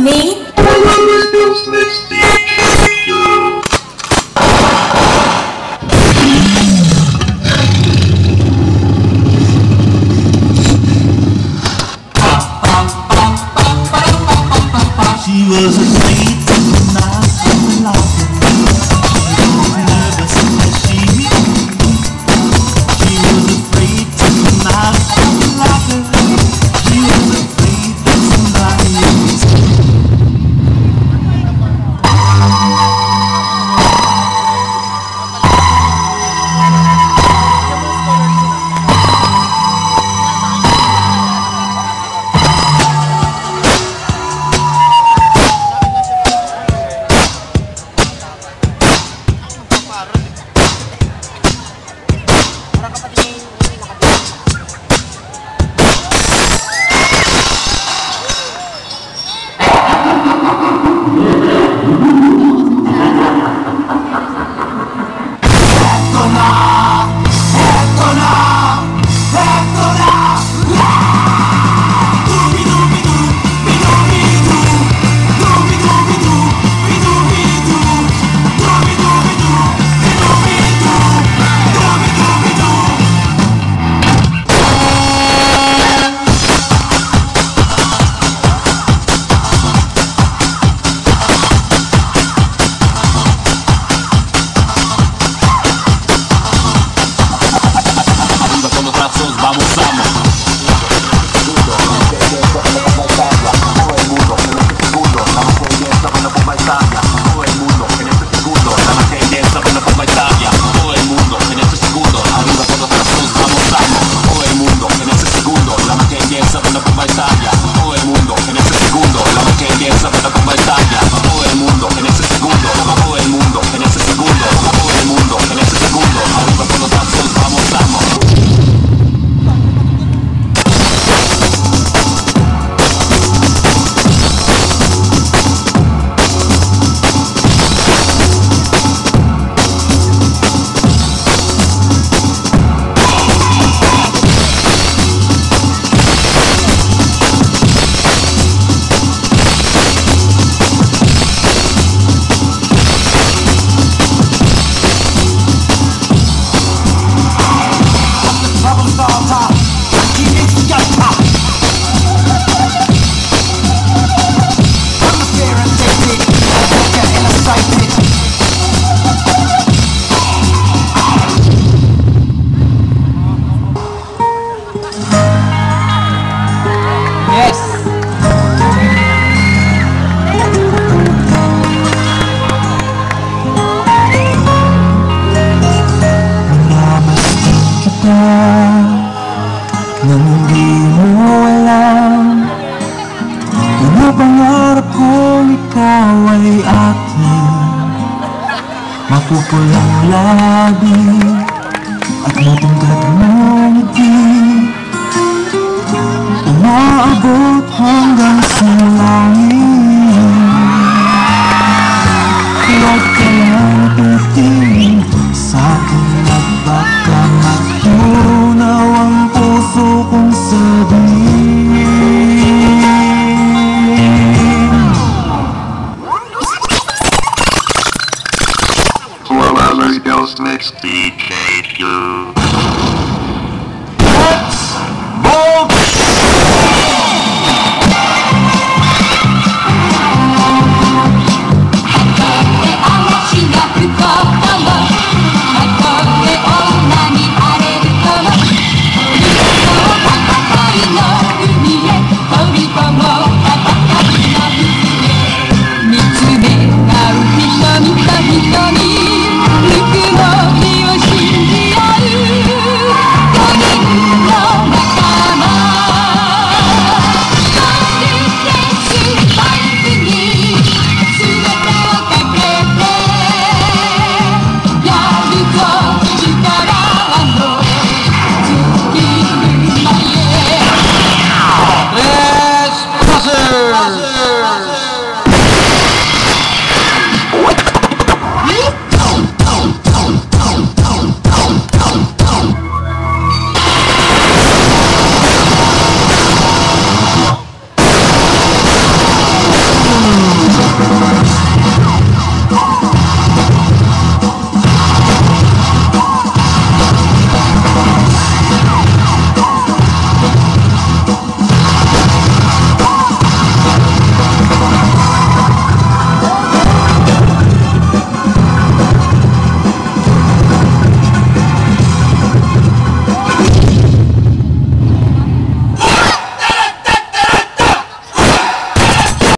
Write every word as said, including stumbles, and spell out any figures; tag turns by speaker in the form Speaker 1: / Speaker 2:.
Speaker 1: Me?
Speaker 2: She was afraid to knock on the locker. She was nervous as she She was afraid to knock on the locker. She was afraid that somebody else. Vamos, vamos. Todo el mundo en este segundo, la más que esta con la bomba Italia. Todo el mundo en este segundo, la más que esta con la bomba Italia. Todo el mundo en este segundo, arriba con los brazos, vamos, vamos. Todo el mundo en este segundo, la más que esta con la bomba Italia. Todo el mundo en este segundo, la más que esta con la bomba Italia. Todo el mundo en este segundo, todo el mundo en este segundo, todo el mundo en este segundo, arriba con los brazos, vamos, vamos. Nang hindi mo alam, pinapangarap kong ikaw ay akin. Mapupulang labi at matangkad mo ngiti, umaabot hanggang sa